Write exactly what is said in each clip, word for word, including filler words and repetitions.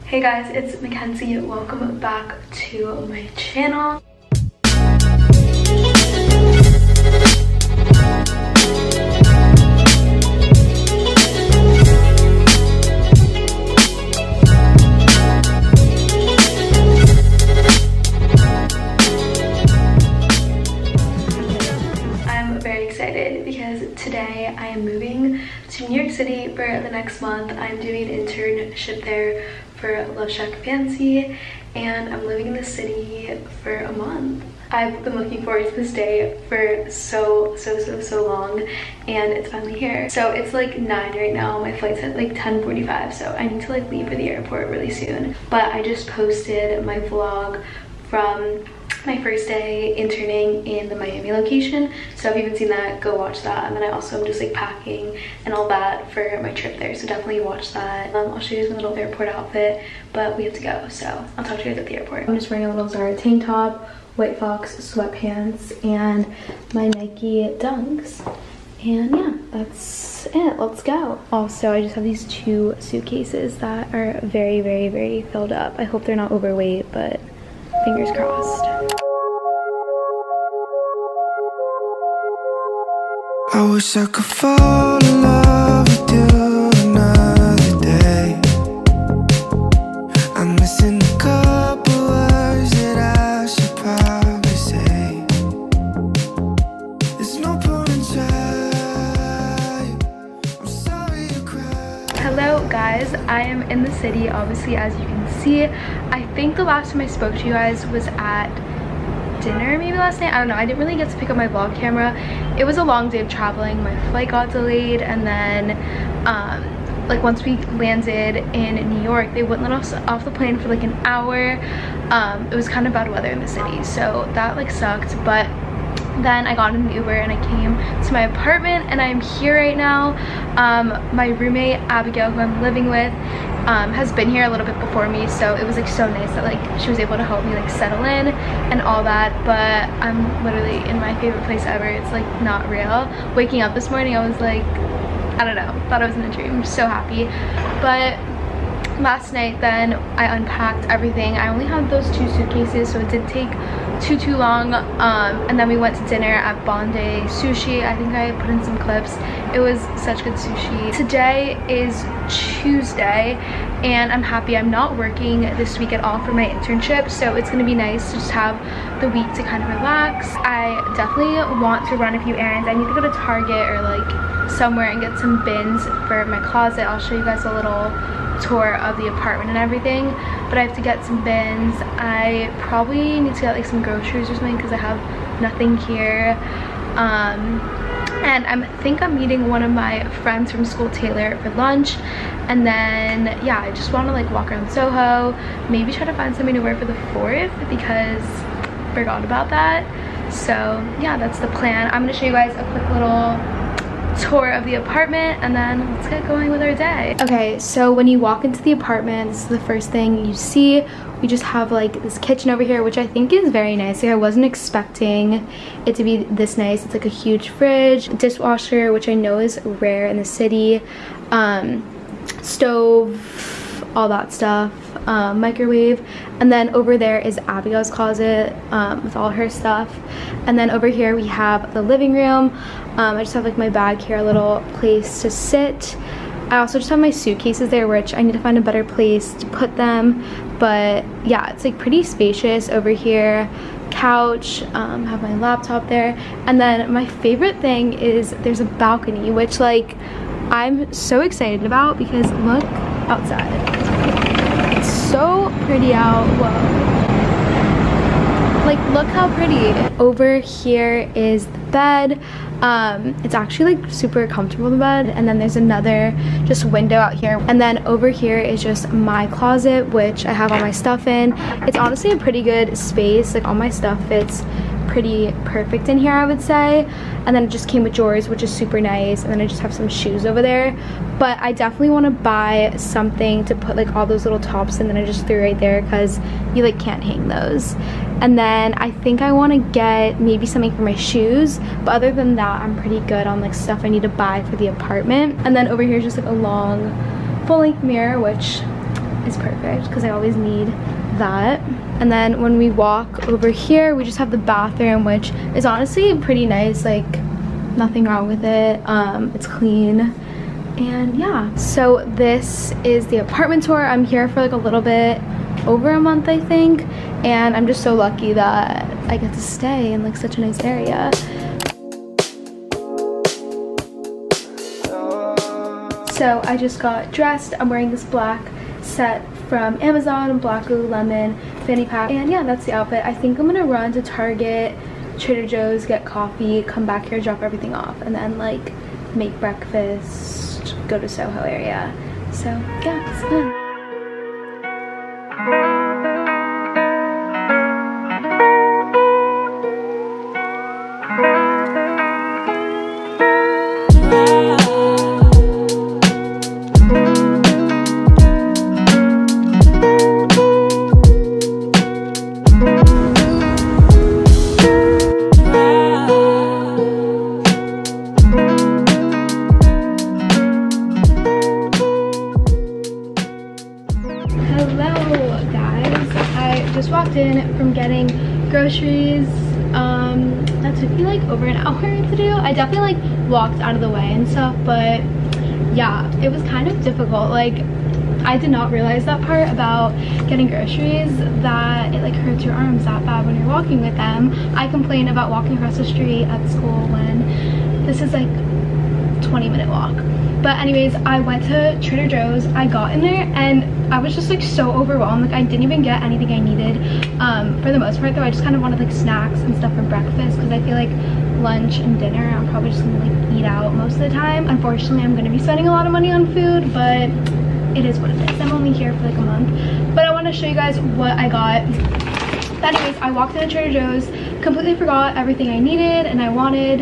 Hey guys, it's Mackenzie. Welcome back to my channel. I'm very excited because today I am moving to New York City for the next month. I'm doing an internship there for Love Shack Fancy, and I'm living in the city for a month. I've been looking forward to this day for so, so, so, so long, and it's finally here. So it's like nine right now. My flight's at like ten forty-five, so I need to like leave for the airport really soon. But I just posted my vlog from my first day interning in the Miami location, so if you haven't seen that, go watch that. And then I also am just like packing and all that for my trip there, so definitely watch that. um, I'll show you my little airport outfit, but we have to go, so I'll talk to you guys at the airport. I'm just wearing a little Zara tank top, White Fox sweatpants, and my Nike Dunks, and yeah, that's it. Let's go. Also, I just have these two suitcases that are very very very filled up. I hope they're not overweight, but fingers crossed. I wish I could fall in love with you another day. I'm missing a couple words that I should probably say. There's no point in trying. I'm sorry to cry. Hello guys, I am in the city, obviously, as you can see. I think the last time I spoke to you guys was at dinner maybe last night. I don't know, I didn't really get to pick up my vlog camera. It was a long day of traveling. My flight got delayed, and then um like once we landed in New York, they wouldn't let us off the plane for like an hour. Um it was kind of bad weather in the city, so that like sucked. But then I got an Uber and I came to my apartment, and I'm here right now. Um, my roommate Abigail, who I'm living with, um, has been here a little bit before me, so it was like so nice that like she was able to help me like settle in and all that. But I'm literally in my favorite place ever. It's like not real. Waking up this morning, I was like, I don't know, thought I was in a dream. I'm so happy. But last night then I unpacked everything. I only had those two suitcases, so it didn't take too too long. Um and then we went to dinner at Bondi Sushi. I think I put in some clips. It was such good sushi. Today is Tuesday, and I'm happy I'm not working this week at all for my internship, so it's gonna be nice to just have the week to kind of relax. I definitely want to run a few errands. I need to go to Target or like somewhere and get some bins for my closet. I'll show you guys a little tour of the apartment and everything, but I have to get some bins. I probably need to get like some groceries or something because I have nothing here. Um, and I think I'm meeting one of my friends from school, Taylor, for lunch. And then yeah, I just want to like walk around Soho, maybe try to find something to wear for the fourth because I forgot about that. So yeah, that's the plan. I'm gonna show you guys a quick little tour of the apartment, and then let's get going with our day. Okay, so when you walk into the apartment, this is the first thing you see. We just have like this kitchen over here, which I think is very nice. Like I wasn't expecting it to be this nice. It's like a huge fridge, dishwasher, which I know is rare in the city, um, stove, all that stuff, um, microwave. And then over there is Abigail's closet um, with all her stuff. And then over here we have the living room. Um, I just have like my bag here, a little place to sit. I also just have my suitcases there, which I need to find a better place to put them. But yeah, it's like pretty spacious over here. Couch, um, have my laptop there. And then my favorite thing is there's a balcony, which like I'm so excited about because look outside. It's so pretty out. Whoa. Like look how pretty. Over here is the bed. Um it's actually like super comfortable, the bed. And then there's another just window out here, and then over here is just my closet, which I have all my stuff in. It's honestly a pretty good space. Like all my stuff fits pretty perfect in here, I would say. And then it just came with drawers, which is super nice. And then I just have some shoes over there. But I definitely want to buy something to put like all those little tops in that I just threw right there, because you like can't hang those. And then I think I want to get maybe something for my shoes, but other than that I'm pretty good on like stuff I need to buy for the apartment. And then over here is just like a long full-length mirror, which is perfect because I always need that. And then when we walk over here, we just have the bathroom, which is honestly pretty nice. Like, nothing wrong with it. Um, it's clean. And yeah, so this is the apartment tour. I'm here for like a little bit over a month, I think, and I'm just so lucky that I get to stay in like such a nice area. So I just got dressed. I'm wearing this black set from Amazon, black Lululemon fanny pack, and yeah, that's the outfit. I think I'm gonna run to Target, Trader Joe's, get coffee, come back here, drop everything off, and then like make breakfast, go to Soho area. So yeah, it's fun. In from getting groceries. Um that took me like over an hour to do. I definitely like walked out of the way and stuff, but yeah, it was kind of difficult. Like, I did not realize that part about getting groceries, that it like hurts your arms that bad when you're walking with them. I complain about walking across the street at school when this is like twenty minute walk. But anyways, I went to Trader Joe's. I got in there and I was just like so overwhelmed. Like, I didn't even get anything I needed. Um, for the most part though, I just kind of wanted like snacks and stuff for breakfast because I feel like lunch and dinner I'm probably just gonna like eat out most of the time. Unfortunately, I'm gonna be spending a lot of money on food, but it is what it is. I'm only here for like a month. But I want to show you guys what I got. Anyways, I walked into Trader Joe's, completely forgot everything I needed and I wanted,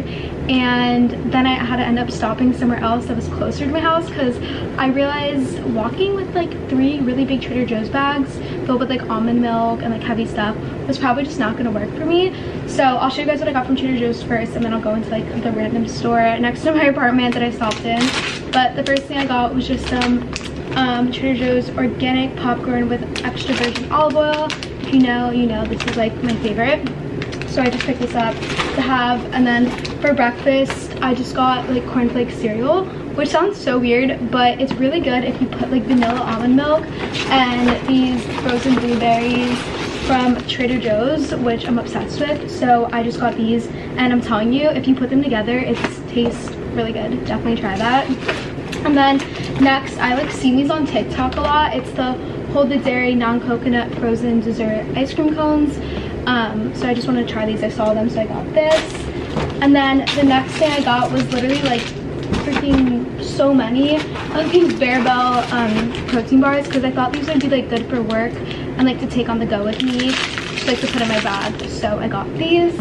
and then I had to end up stopping somewhere else that was closer to my house because I realized walking with like three really big Trader Joe's bags filled with like almond milk and like heavy stuff was probably just not gonna work for me. So I'll show you guys what I got from Trader Joe's first, and then I'll go into like the random store next to my apartment that I stopped in. But the first thing I got was just some um, Trader Joe's organic popcorn with extra virgin olive oil. If you know, you know, this is like my favorite. So I just picked this up to have. And then for breakfast, I just got like cornflake cereal, which sounds so weird, but it's really good if you put like vanilla almond milk and these frozen blueberries from Trader Joe's, which I'm obsessed with. So I just got these, and I'm telling you, if you put them together, it tastes really good. Definitely try that. And then next, I like see these on TikTok a lot. It's the Hold the Dairy non-coconut frozen dessert ice cream cones. Um, so I just want to try these. I saw them, so I got this. And then the next thing I got was literally like freaking so many of these Bearbell um, protein bars because I thought these would be like good for work and like to take on the go with me, just like to put in my bag. So I got these.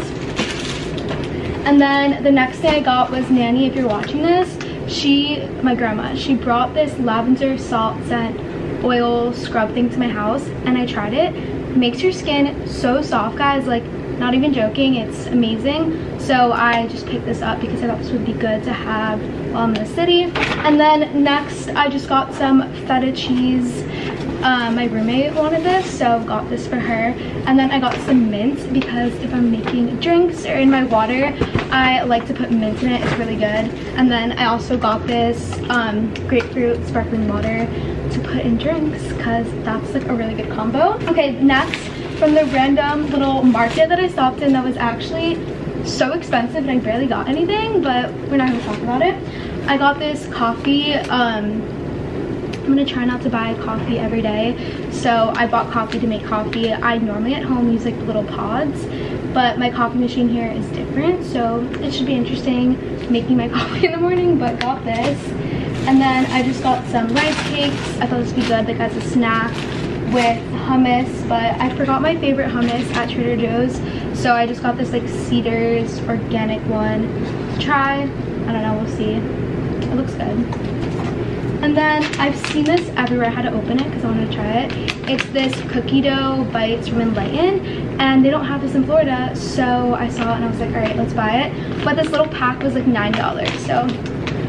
And then the next thing I got was Nanny. If you're watching this, she, my grandma, she brought this lavender salt scent oil scrub thing to my house, and I tried it. It makes your skin so soft, guys, like not even joking, it's amazing. So I just picked this up because I thought this would be good to have while I'm in the city. And then next I just got some feta cheese. Um, my roommate wanted this, so got this for her. And then I got some mint because if I'm making drinks or in my water, I like to put mint in it. It's really good. And then I also got this um, grapefruit sparkling water to put in drinks because that's like a really good combo. Okay, next, from the random little market that I stopped in that was actually so expensive and I barely got anything, but we're not gonna talk about it. I got this coffee. um I'm gonna try not to buy coffee every day, so I bought coffee to make coffee. I normally at home use like the little pods, but my coffee machine here is different, so it should be interesting making my coffee in the morning. But got this. And then I just got some rice cakes. I thought this would be good like as a snack with hummus, but I forgot my favorite hummus at Trader Joe's, so I just got this like Cedars organic one to try. I don't know, we'll see. It looks good. And then I've seen this everywhere. I had to open it because I wanted to try it. It's this cookie dough bites from Enlighten, and they don't have this in Florida, so I saw it and I was like, all right, let's buy it. But this little pack was like nine dollars, so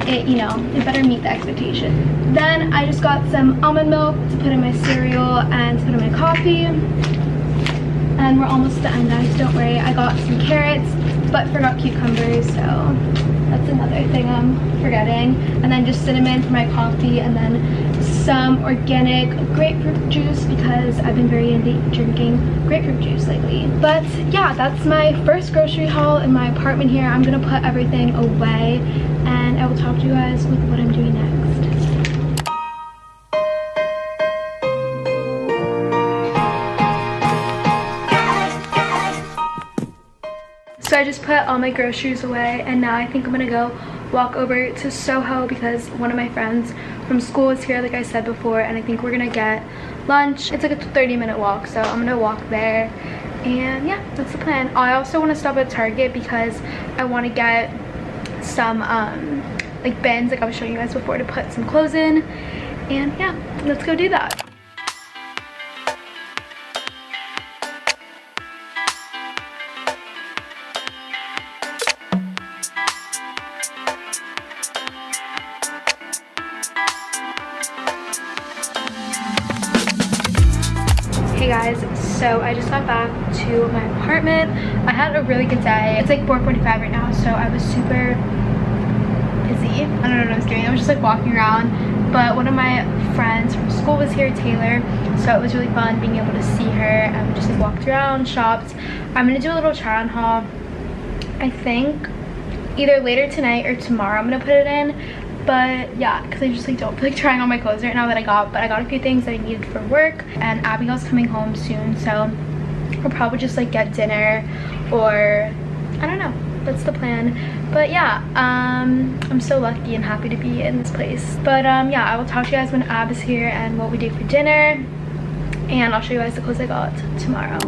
it, you know, it better meet the expectation. Then I just got some almond milk to put in my cereal and to put in my coffee. And we're almost at the end, guys, don't worry. I got some carrots, but forgot cucumbers, so that's another thing I'm forgetting. And then just cinnamon for my coffee, and then some organic grapefruit juice because I've been very into drinking grapefruit juice lately. But yeah, that's my first grocery haul in my apartment here. I'm gonna put everything away and I will talk to you guys with what I'm doing next. So I just put all my groceries away and now I think I'm gonna go walk over to Soho because one of my friends from school is here, like I said before, and I think we're gonna get lunch. It's like a thirty minute walk, so I'm gonna walk there. And yeah, that's the plan. I also want to stop at Target because I want to get some um, like bins, like I was showing you guys before, to put some clothes in. And yeah, let's go do that. Hey guys, so I just got back to my apartment. I had a really good day. It's like four forty-five right now, so I was super busy. I don't know what I was doing. I was just like walking around, but one of my friends from school was here, Taylor, so it was really fun being able to see her, and we just like walked around, shopped. I'm gonna do a little try on haul, I think either later tonight or tomorrow. I'm gonna put it in. But yeah, because I just like don't feel like trying on my clothes right now that I got, but I got a few things that I needed for work, and Abigail's coming home soon, so we'll probably just like get dinner, or I don't know, that's the plan. But yeah, um I'm so lucky and happy to be in this place. But um yeah, I will talk to you guys when Ab is here and what we do for dinner, and I'll show you guys the clothes I got tomorrow.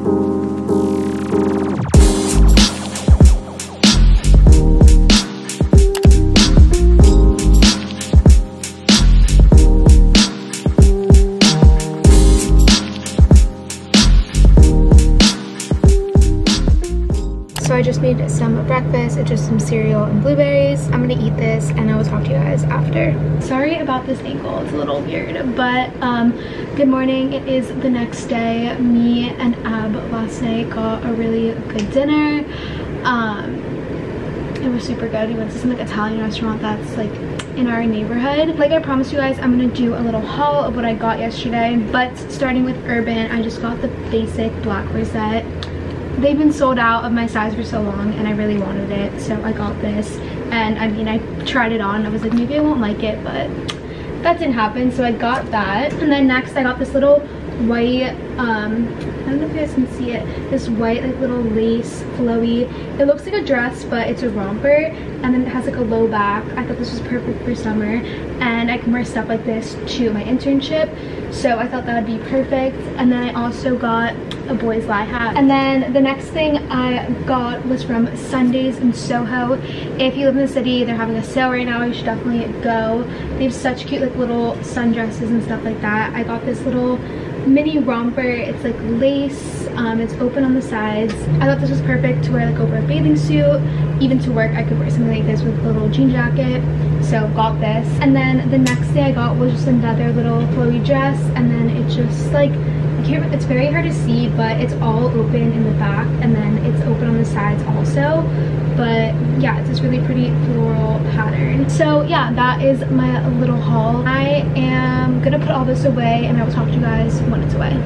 So I just made some breakfast. It's just some cereal and blueberries. I'm gonna eat this and I will talk to you guys after. Sorry about this angle, it's a little weird, but um, good morning. It is the next day. Me and Ab last night got a really good dinner. Um, it was super good. We went to some like Italian restaurant that's like in our neighborhood. Like I promised you guys, I'm gonna do a little haul of what I got yesterday, but starting with Urban, I just got the basic black rosette. They've been sold out of my size for so long and I really wanted it, so I got this. And I mean, I tried it on. I was like, maybe I won't like it, but that didn't happen, so I got that. And then next I got this little white, um I don't know if you guys can see it, this white like little lace flowy, it looks like a dress but it's a romper, and then it has like a low back. I thought this was perfect for summer, and I can wear stuff like this to my internship, so I thought that would be perfect. And then I also got a boys lie hat. And then the next thing I got was from Sundays in Soho. If you live in the city, they're having a sale right now. You should definitely go. They have such cute like little sundresses and stuff like that. I got this little mini romper. It's like lace, um, it's open on the sides. I thought this was perfect to wear like over a bathing suit. Even to work, I could wear something like this with a little jean jacket, so got this. And then the next thing I got was just another little flowy dress, and then it's just like, it's very hard to see, but it's all open in the back and then it's open on the sides also. But yeah, it's this really pretty floral pattern. So yeah, that is my little haul. I am gonna put all this away and I will talk to you guys when it's away.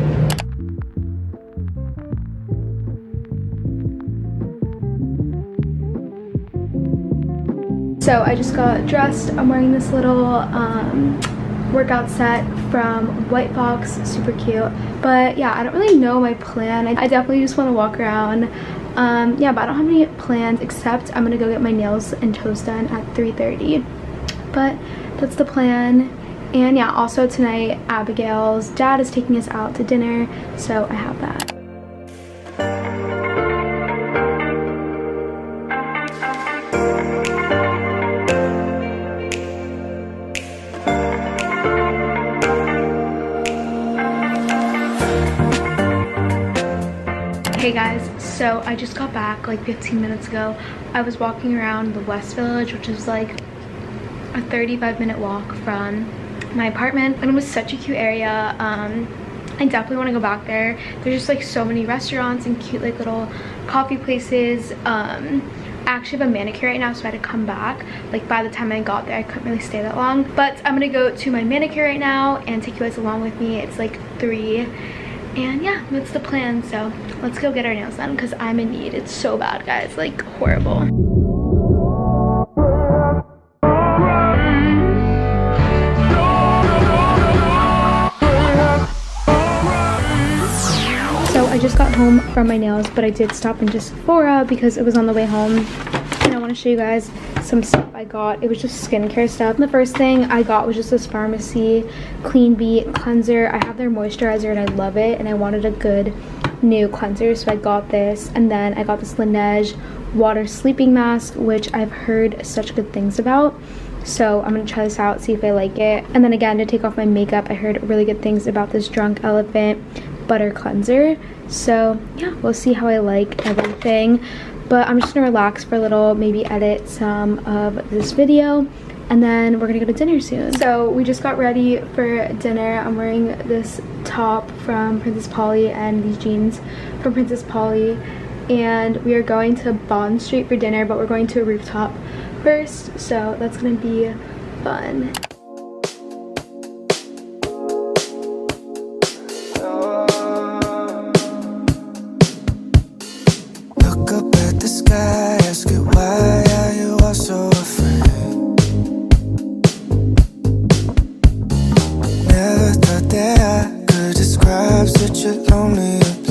So I just got dressed. I'm wearing this little um, workout set from White Fox, super cute. But yeah, I don't really know my plan. I, I definitely just want to walk around. Um, yeah, but I don't have any plans except I'm gonna go get my nails and toes done at three thirty. But that's the plan. And yeah, also tonight Abigail's dad is taking us out to dinner, so I have that. Hey guys, so I just got back like fifteen minutes ago. I was walking around the West Village, which is like a thirty-five minute walk from my apartment, and it was such a cute area. um I definitely want to go back there. There's just like so many restaurants and cute like little coffee places. um I actually have a manicure right now, so I had to come back. Like by the time I got there, I couldn't really stay that long, but I'm gonna go to my manicure right now and take you guys along with me. It's like three, and yeah, that's the plan. So let's go get our nails done because I'm in need. It's so bad, guys, like horrible. I just got home from my nails, but I did stop into Sephora because it was on the way home, and I want to show you guys some stuff I got. It was just skincare stuff. And the first thing I got was just this Pharmacy Clean Beat cleanser. I have their moisturizer and I love it, and I wanted a good new cleanser, so I got this. And then I got this Laneige water sleeping mask, which I've heard such good things about, so I'm gonna try this out, see if I like it. And then again, to take off my makeup, I heard really good things about this Drunk Elephant butter cleanser. So yeah, we'll see how I like everything, but I'm just gonna relax for a little, maybe edit some of this video, and then we're gonna go to dinner soon. So we just got ready for dinner. I'm wearing this top from Princess Polly and these jeans from Princess Polly, and we are going to Bond Street for dinner, but we're going to a rooftop first, so that's gonna be fun. Ask it, why are you all so afraid? Never thought that I could describe such a lonely